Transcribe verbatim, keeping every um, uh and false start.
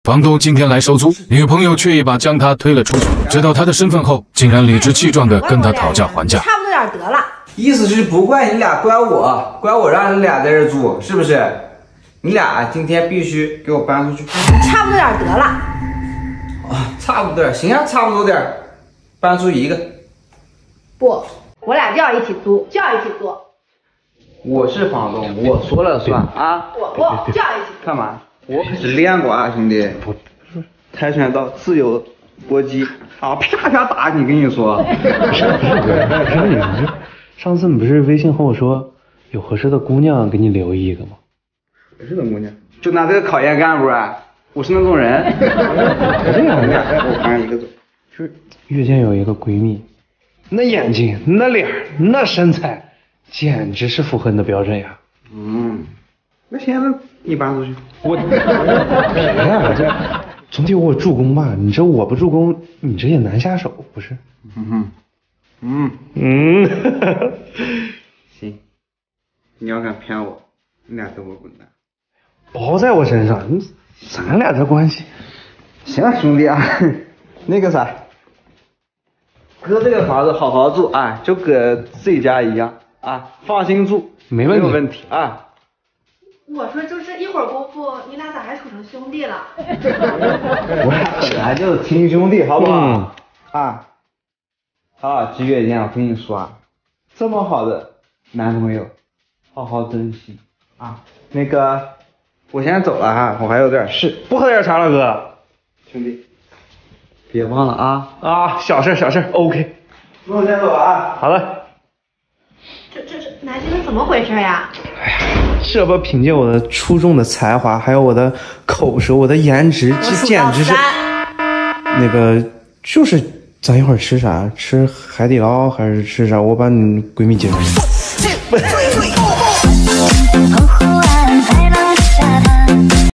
房东今天来收租，女朋友却一把将他推了出去。知道他的身份后，竟然理直气壮地跟他讨价还价。 差不多点得了。 意思是不怪你俩，怪我，怪我让你俩在这住，是不是？你俩今天必须给我搬出去。 差不多点得了。 啊，差不多点，行啊，差不多点，搬出一个。 不，我俩就要一起租，就要一起租。 我是房东，我说了算啊！ 我不就要一起干嘛？我可是练过啊，兄弟！不，跆拳道、自由搏击啊，啪啪打你！跟你说， 不是不是不是你，上次你不是微信和我说有合适的姑娘给你留一个吗？ 合适的姑娘，就拿这个考验干部啊！我是那种人。 这样的， 我搬一个走。 就是遇见有一个闺蜜，那眼睛、那脸、那身材，简直是符合你的标准呀。 嗯，那现在你搬出去， 我别呀，这总得有我助攻吧？你这我不助攻，你这也难下手，不是？ 嗯哼，嗯嗯， 行，你要敢骗我，你俩都给我滚蛋！ 包在我身上，你咱俩这关系。 行啊，兄弟啊，那个啥，哥这个房子好好住啊，就跟自己家一样啊，放心住， 没问题， 没有问题啊。 我说就是一会儿功夫，你俩咋还处成兄弟了？ 我俩本来就是亲兄弟，好不好？嗯、啊，啊，吉月间，我跟你说啊，这么好的男朋友，好好珍惜啊。那个，我先走了哈，我还有点事，不喝点茶了，哥。兄弟，别忘了啊啊，小事小事 ，OK。 那我先走了啊。 好了。 这这这南京是怎么回事呀？ 哎呀，这不凭借我的出众的才华，还有我的口舌，我的颜值，这简直是。那个就是，咱一会儿吃啥？吃海底捞还是吃啥？我把你闺蜜接上。